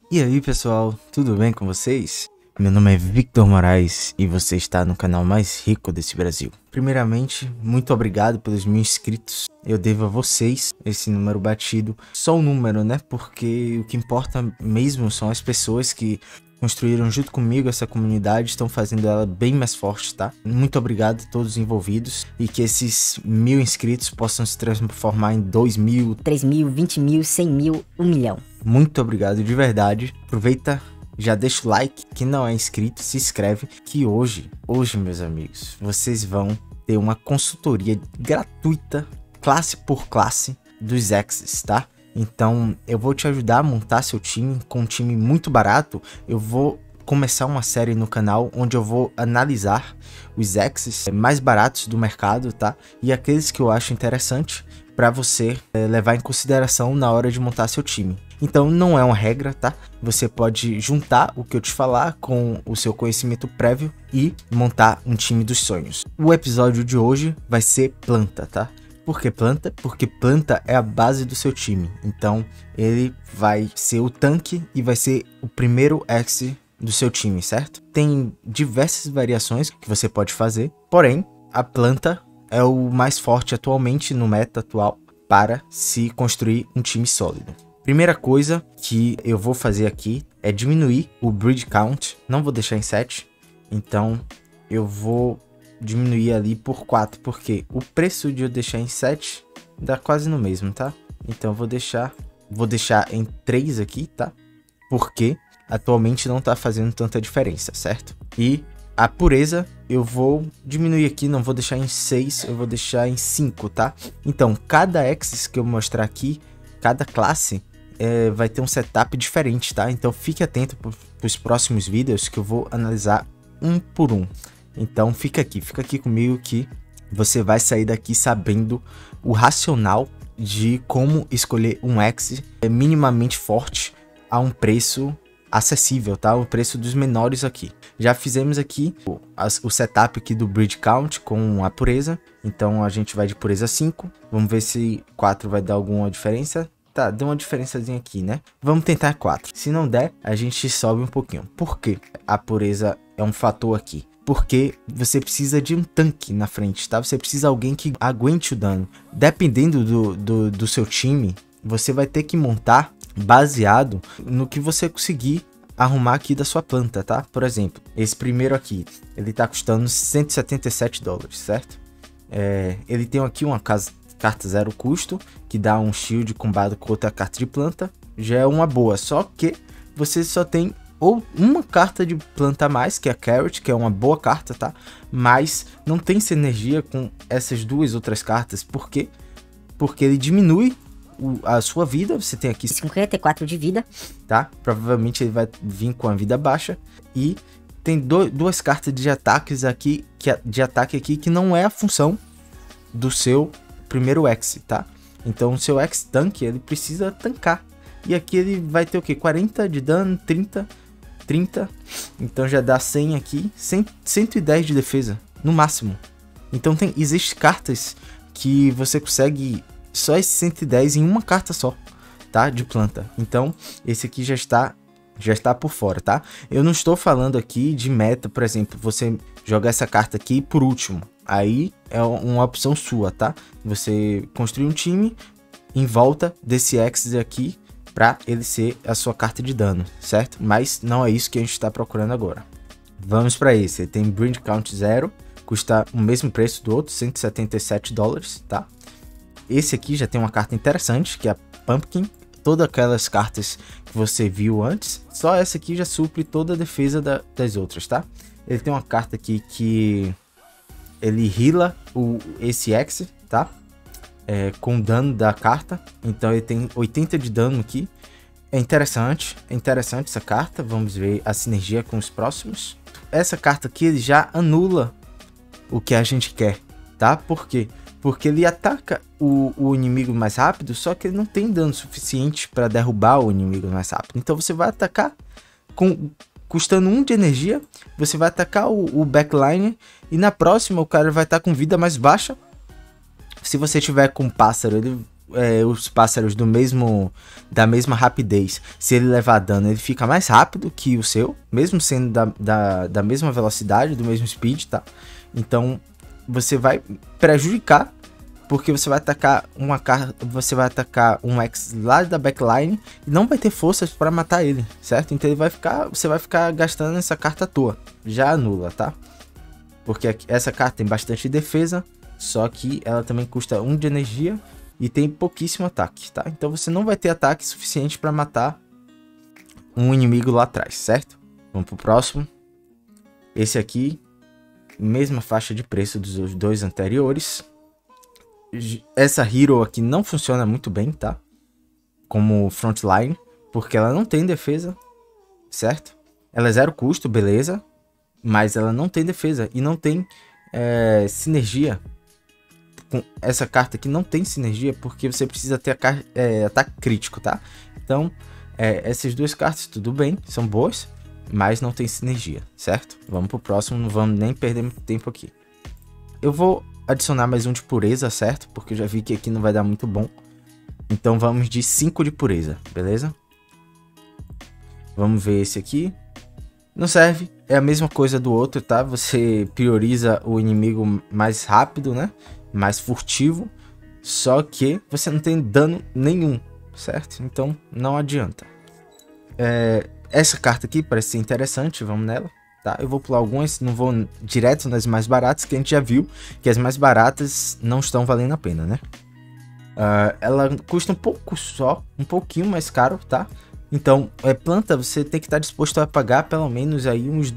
E aí pessoal, tudo bem com vocês? Meu nome é Victor Moraes e você está no canal mais rico desse Brasil. Primeiramente, muito obrigado pelos 1000 inscritos. Eu devo a vocês esse número batido. Só o número, né? Porque o que importa mesmo são as pessoas que construíram junto comigo essa comunidade, estão fazendo ela bem mais forte, tá? Muito obrigado a todos os envolvidos e que esses 1000 inscritos possam se transformar em 2000, 3.000, 20.000, 100.000, 1 milhão. Muito obrigado de verdade. Aproveita, já deixa o like. Quem não é inscrito, se inscreve. Que hoje, meus amigos, vocês vão ter uma consultoria gratuita, classe por classe, dos Exes, tá? Então, eu vou te ajudar a montar seu time com um time muito barato. Eu vou começar uma série no canal onde eu vou analisar os Exes mais baratos do mercado, tá? E aqueles que eu acho interessante para você levar em consideração na hora de montar seu time. Então não é uma regra, tá? Você pode juntar o que eu te falar com o seu conhecimento prévio e montar um time dos sonhos. O episódio de hoje vai ser planta, tá? Por que planta? Porque planta é a base do seu time. Então ele vai ser o tanque e vai ser o primeiro Exe do seu time, certo? Tem diversas variações que você pode fazer, porém a planta é o mais forte atualmente no meta atual para se construir um time sólido. Primeira coisa que eu vou fazer aqui é diminuir o breed count. Não vou deixar em 7, então eu vou diminuir ali por 4, porque o preço de eu deixar em 7 dá quase no mesmo, tá? Então vou deixar em 3 aqui, tá? Porque atualmente não tá fazendo tanta diferença, certo? E a pureza eu vou diminuir aqui, não vou deixar em 6, eu vou deixar em 5, tá? Então, cada Exes que eu mostrar aqui, cada classe, vai ter um setup diferente, tá? Então, fique atento para os próximos vídeos que eu vou analisar um por um. Então, fica aqui comigo que você vai sair daqui sabendo o racional de como escolher um Exe minimamente forte a um preço acessível, tá? O preço dos menores aqui. Já fizemos aqui o setup aqui do breed count com a pureza. Então a gente vai de pureza 5. Vamos ver se 4 vai dar alguma diferença. Tá, deu uma diferençazinha aqui, né? Vamos tentar 4. Se não der, a gente sobe um pouquinho. Por quê? A pureza é um fator aqui. Porque você precisa de um tanque na frente, tá? Você precisa de alguém que aguente o dano. Dependendo do seu time, você vai ter que montar baseado no que você conseguir arrumar aqui da sua planta, tá? Por exemplo, esse primeiro aqui, ele tá custando $177, certo? Ele tem aqui uma carta 0 custo, que dá um shield combado com outra carta de planta, já é uma boa, só que você só tem ou uma carta de planta a mais, que é a Carrot, que é uma boa carta, tá? Mas não tem sinergia com essas duas outras cartas, por quê? Porque ele diminui a sua vida, você tem aqui 54 de vida, tá? Provavelmente ele vai vir com a vida baixa e tem duas cartas de ataques aqui, ataque aqui que não é a função do seu primeiro Exe, tá? Então o seu Exe tanque, ele precisa tancar. E aqui ele vai ter o que? 40 de dano, 30, então já dá 100 aqui, 110 de defesa no máximo. Então existe cartas que você consegue só esse 110 em uma carta só, tá? De planta. Então, esse aqui já está por fora, tá? Eu não estou falando aqui de meta, por exemplo, você jogar essa carta aqui por último. Aí é uma opção sua, tá? Você construir um time em volta desse Exe aqui para ele ser a sua carta de dano, certo? Mas não é isso que a gente está procurando agora. Vamos para esse. Ele tem breed count 0, custa o mesmo preço do outro, $177, tá? Esse aqui já tem uma carta interessante, que é a Pumpkin. Todas aquelas cartas que você viu antes, só essa aqui já supre toda a defesa das outras, tá? Ele tem uma carta aqui que ele heala esse Exe, tá? Com dano da carta. Então ele tem 80 de dano aqui. É interessante essa carta. Vamos ver a sinergia com os próximos. Essa carta aqui ele já anula o que a gente quer, tá? Por quê? Porque ele ataca o inimigo mais rápido, só que ele não tem dano suficiente para derrubar o inimigo mais rápido. Então você vai atacar custando 1 de energia, você vai atacar o backline e na próxima o cara vai estar com vida mais baixa. Se você tiver com pássaro, ele os pássaros da mesma rapidez, se ele levar dano, ele fica mais rápido que o seu, mesmo sendo da mesma velocidade, do mesmo speed, tá? Então, você vai prejudicar, porque você vai atacar um X lá da backline e não vai ter forças para matar ele, certo? Então você vai ficar gastando essa carta à toa. Já anula, tá? Porque essa carta tem bastante defesa, só que ela também custa 1 de energia e tem pouquíssimo ataque, tá? Então você não vai ter ataque suficiente para matar um inimigo lá atrás, certo? Vamos pro próximo. Esse aqui, mesma faixa de preço dos dois anteriores. Essa hero aqui não funciona muito bem, tá? Como frontline, porque ela não tem defesa, certo? Ela é 0 custo, beleza, mas ela não tem defesa e não tem sinergia. Com essa carta aqui não tem sinergia, porque você precisa ter ataque crítico, tá? Então, essas duas cartas, tudo bem, são boas, mas não tem sinergia, certo? Vamos pro próximo, não vamos nem perder muito tempo aqui. Eu vou adicionar mais um de pureza, certo? Porque eu já vi que aqui não vai dar muito bom. Então vamos de 5 de pureza, beleza? Vamos ver esse aqui. Não serve, é a mesma coisa do outro, tá? Você prioriza o inimigo mais rápido, né? Mais furtivo. Só que você não tem dano nenhum, certo? Então não adianta. Essa carta aqui parece ser interessante, vamos nela. Tá, eu vou pular algumas, não vou direto nas mais baratas, que a gente já viu que as mais baratas não estão valendo a pena, né? Ela custa um pouco só, um pouquinho mais caro, tá? Então, planta, você tem que estar disposto a pagar pelo menos aí uns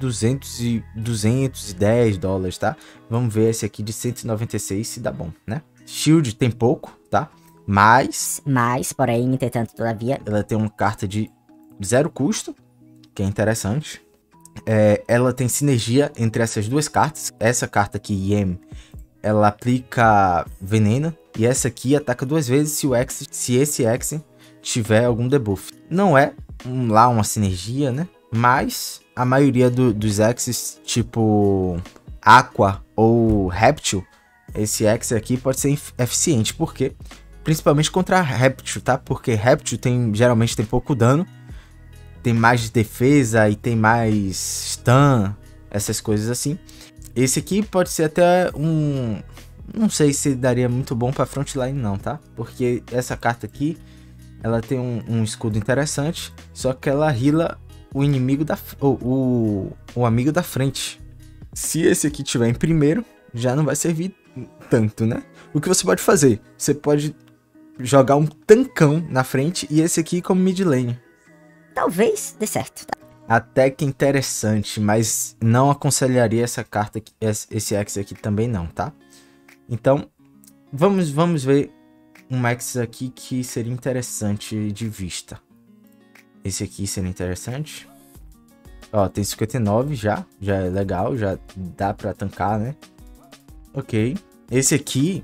210 dólares, tá? Vamos ver esse aqui de 196 se dá bom, né? Shield tem pouco, tá? Mas, porém, entretanto, todavia, ela tem uma carta de 0 custo, que é interessante. Ela tem sinergia entre essas duas cartas. Essa carta aqui, Yem, ela aplica veneno. E essa aqui ataca 2 vezes se esse X tiver algum debuff. Não é lá uma sinergia, né? Mas a maioria dos X's, tipo Aqua ou Reptil, esse X aqui pode ser eficiente. Por quê? Principalmente contra Reptil, tá? Porque Reptil geralmente tem pouco dano, tem mais defesa e tem mais stun, essas coisas assim. Esse aqui pode ser até não sei se daria muito bom pra frontline não, tá? Porque essa carta aqui, ela tem um escudo interessante, só que ela heala o inimigo o amigo da frente. Se esse aqui tiver em primeiro, já não vai servir tanto, né? O que você pode fazer? Você pode jogar um tancão na frente e esse aqui como mid lane. talvez dê certo, tá? Até que interessante, mas não aconselharia essa carta aqui, esse X aqui também não, tá? Então, vamos ver um X aqui que seria interessante de vista. Esse aqui seria interessante. Ó, tem 59 já é legal, já dá pra tancar, né? Ok. Esse aqui,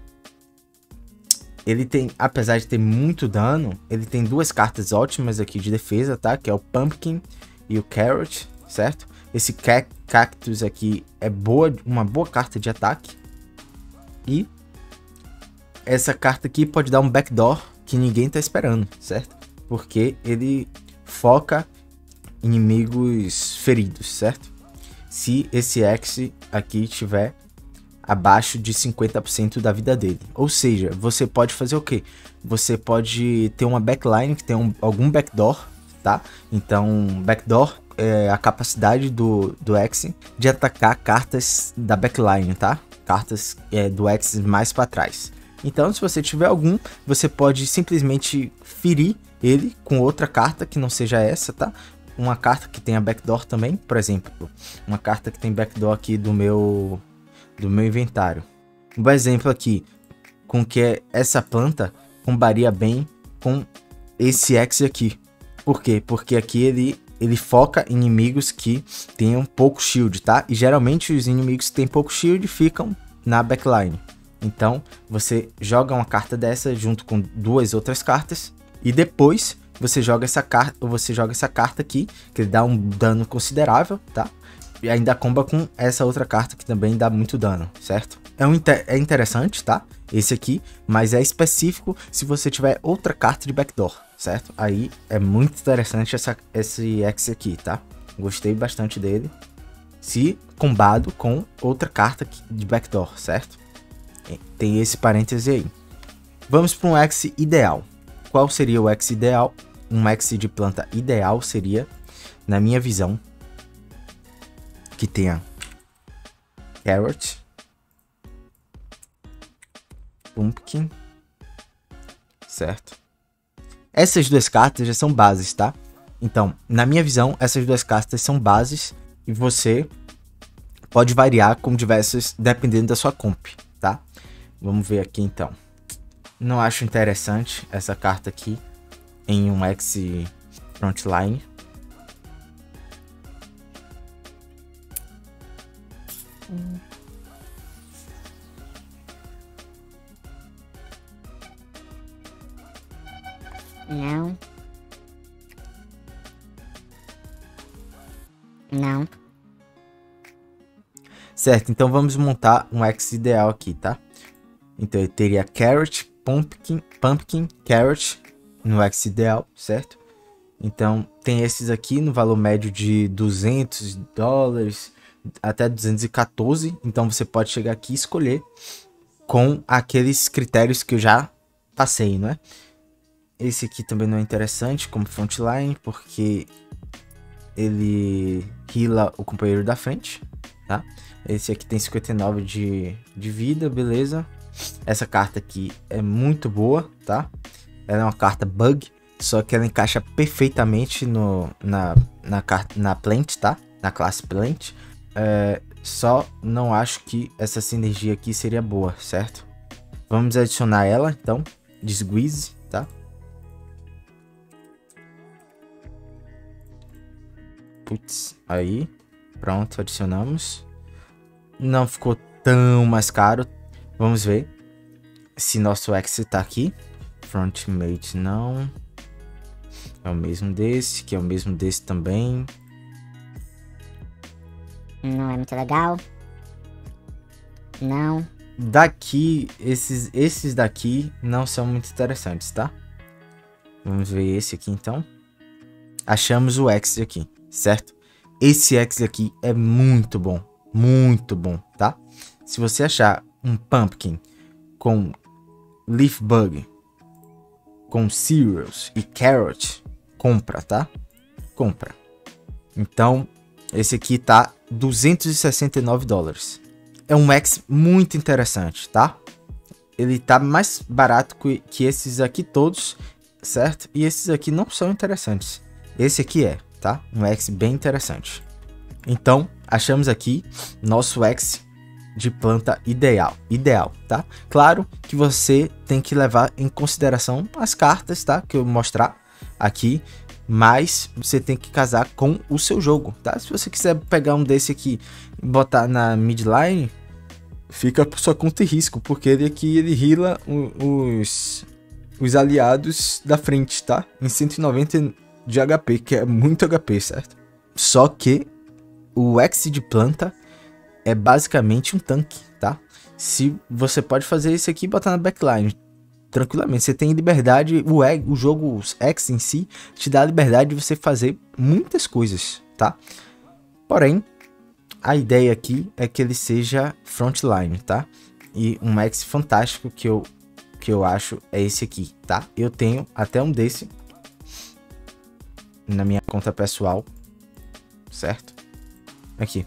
ele tem, apesar de ter muito dano, ele tem 2 cartas ótimas aqui de defesa, tá? Que é o Pumpkin e o Carrot, certo? Esse Cactus aqui é uma boa carta de ataque. E essa carta aqui pode dar um backdoor que ninguém tá esperando, certo? Porque ele foca inimigos feridos, certo? Se esse X aqui tiver abaixo de 50% da vida dele. Ou seja, você pode fazer o quê? Você pode ter uma backline que tem algum backdoor, tá? Então, backdoor é a capacidade do X de atacar cartas da backline, tá? Cartas do X mais para trás. Então, se você tiver algum, você pode simplesmente ferir ele com outra carta que não seja essa, tá? Uma carta que tenha backdoor também, por exemplo, uma carta que tem backdoor aqui do meu inventário. Um bom exemplo aqui, com que essa planta combaria bem com esse X aqui. Por quê? Porque aqui ele foca em inimigos que tenham pouco shield, tá? E geralmente os inimigos que têm pouco shield ficam na backline. Então, você joga uma carta dessa junto com 2 outras cartas e depois você joga essa carta aqui, que dá um dano considerável, tá? E ainda comba com essa outra carta que também dá muito dano, certo? É interessante, tá? Esse aqui, mas é específico se você tiver outra carta de backdoor, certo? Aí é muito interessante esse X aqui, tá? Gostei bastante dele. Se combado com outra carta de backdoor, certo? Tem esse parêntese aí. Vamos para um X ideal. Qual seria o X ideal? Um X de planta ideal seria, na minha visão, que tenha Carrot, Pumpkin, certo? Essas duas cartas já são bases, tá? Então, na minha visão, essas duas cartas são bases e você pode variar com diversas dependendo da sua comp, tá? Vamos ver aqui então. Não acho interessante essa carta aqui em um X Frontline. Não. Não. Certo, então vamos montar um X ideal aqui, tá? Então eu teria Carrot, Pumpkin, Carrot no X ideal, certo? Então tem esses aqui no valor médio de $200 até 214. Então você pode chegar aqui e escolher com aqueles critérios que eu já passei, não é? Esse aqui também não é interessante como frontline, porque ele heala o companheiro da frente, tá? Esse aqui tem 59 de vida, beleza. Essa carta aqui é muito boa, tá? Ela é uma carta bug, só que ela encaixa perfeitamente na plant, tá? Na classe plant. Só não acho que essa sinergia aqui seria boa, certo? Vamos adicionar ela, então. Squeeze, tá? Putz, aí. Pronto, adicionamos. Não ficou tão mais caro. Vamos ver se nosso X tá aqui. Frontmate não. É o mesmo desse, que é o mesmo desse também. Não é muito legal. Não. Daqui, esses daqui não são muito interessantes, tá? Vamos ver esse aqui então. Achamos o X aqui, certo? Esse X aqui é muito bom, tá? Se você achar um Pumpkin com Leaf Bug, com Cereals e Carrot, compra, tá? Compra. Então, esse aqui tá $269. É um X muito interessante, tá? Ele tá mais barato que esses aqui todos, certo? E esses aqui não são interessantes. Esse aqui é, tá? Um X bem interessante. Então, achamos aqui nosso X de planta ideal, tá? Claro que você tem que levar em consideração as cartas, tá? Que eu vou mostrar aqui, mas você tem que casar com o seu jogo, tá? Se você quiser pegar um desse aqui e botar na midline, fica por sua conta e risco, porque ele aqui ele heala os aliados da frente, tá? Em 190 de HP, que é muito HP, certo? Só que o X de planta é basicamente um tanque, tá? Se você pode fazer isso aqui e botar na backline tranquilamente, você tem liberdade, o jogo X em si te dá a liberdade de você fazer muitas coisas, tá? Porém, a ideia aqui é que ele seja frontline, tá? E um X fantástico que eu acho é esse aqui, tá? Eu tenho até um desse na minha conta pessoal, certo? Aqui.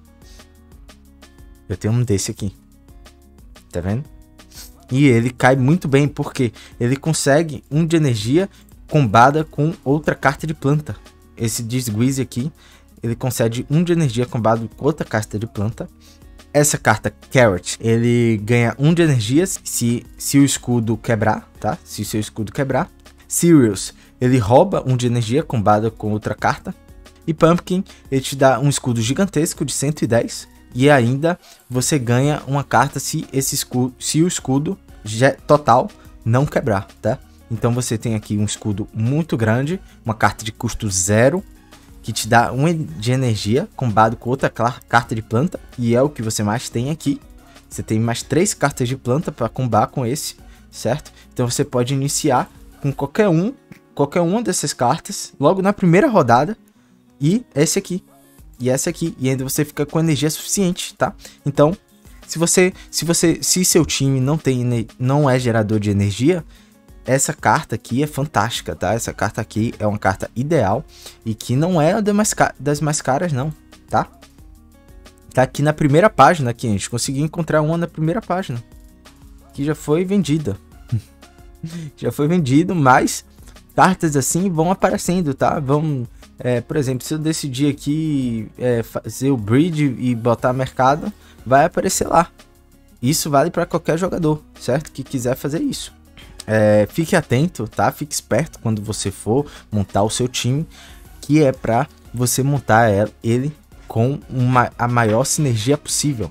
Eu tenho um desse aqui. Tá vendo? E ele cai muito bem, porque ele consegue 1 de energia combada com outra carta de planta. Esse Disguise aqui, ele concede 1 de energia combado com outra carta de planta. Essa carta Carrot, ele ganha 1 de energia se o escudo quebrar, tá? Se o seu escudo quebrar. Cereals, ele rouba 1 de energia combada com outra carta. E Pumpkin, ele te dá um escudo gigantesco de 110. E ainda você ganha uma carta se o escudo total não quebrar, tá? Então você tem aqui um escudo muito grande, uma carta de custo 0, que te dá 1 de energia combado com outra carta de planta, e é o que você mais tem aqui. Você tem mais 3 cartas de planta para combar com esse, certo? Então você pode iniciar com qualquer uma dessas cartas logo na primeira rodada, e esse aqui, e essa aqui, e ainda você fica com energia suficiente, tá? Então, se seu time não é gerador de energia, essa carta aqui é fantástica, tá? Essa carta aqui é uma carta ideal e que não é das mais caras, não, tá? Tá aqui na primeira página, aqui, a gente conseguiu encontrar uma na primeira página, que já foi vendida. Já foi vendido, mas cartas assim vão aparecendo, tá? Por exemplo, se eu decidir aqui fazer o bridge e botar mercado, vai aparecer lá. Isso vale para qualquer jogador, certo? Que quiser fazer isso. Fique atento, tá? Fique esperto quando você for montar o seu time, que é para você montar ele com a maior sinergia possível.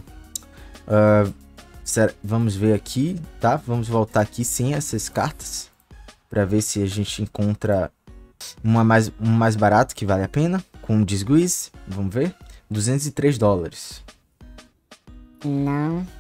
Vamos ver aqui, tá? Vamos voltar aqui sem essas cartas para ver se a gente encontra um mais barato que vale a pena, com um Disguise. Vamos ver, $203. Não.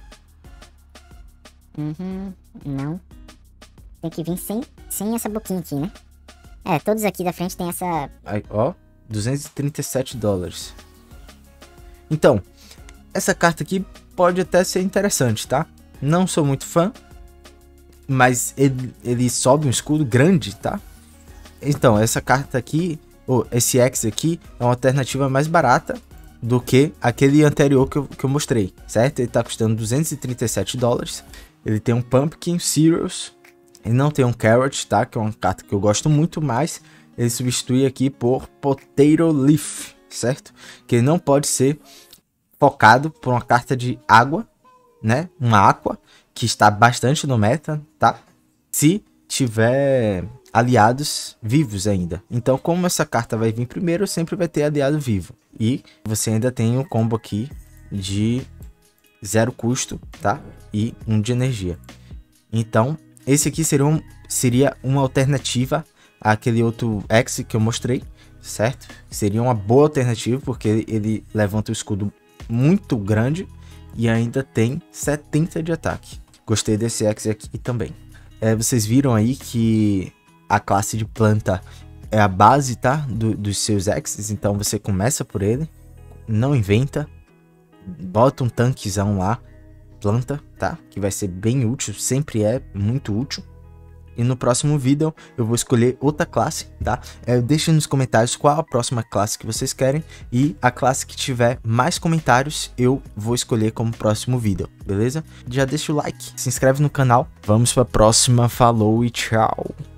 Não. Tem que vir sem essa boquinha aqui, né? Todos aqui da frente tem essa... Aí, ó, $237. Então, essa carta aqui pode até ser interessante, tá? Não sou muito fã, mas ele sobe um escudo grande, tá? Então, essa carta aqui, esse X aqui, é uma alternativa mais barata do que aquele anterior que eu mostrei, certo? Ele tá custando $237. Ele tem um Pumpkin Cereals. Ele não tem um Carrot, tá? Que é uma carta que eu gosto muito mais. Ele substitui aqui por Potato Leaf, certo? Que ele não pode ser focado por uma carta de água, né? Uma Aqua, que está bastante no meta, tá? Se tiver aliados vivos ainda. Então, como essa carta vai vir primeiro, sempre vai ter aliado vivo. E você ainda tem um combo aqui de 0 custo, tá? E 1 de energia. Então, esse aqui seria uma alternativa àquele outro X que eu mostrei, certo? Seria uma boa alternativa, porque ele levanta o escudo muito grande e ainda tem 70 de ataque. Gostei desse X aqui também. Vocês viram aí que a classe de planta é a base, tá? Dos seus X's, então você começa por ele, não inventa, bota um tanquezão lá, planta, tá? Que vai ser bem útil, sempre é muito útil. E no próximo vídeo eu vou escolher outra classe, tá? Deixem nos comentários qual a próxima classe que vocês querem, e a classe que tiver mais comentários eu vou escolher como próximo vídeo, beleza? Já deixa o like, se inscreve no canal. Vamos para a próxima, falou e tchau!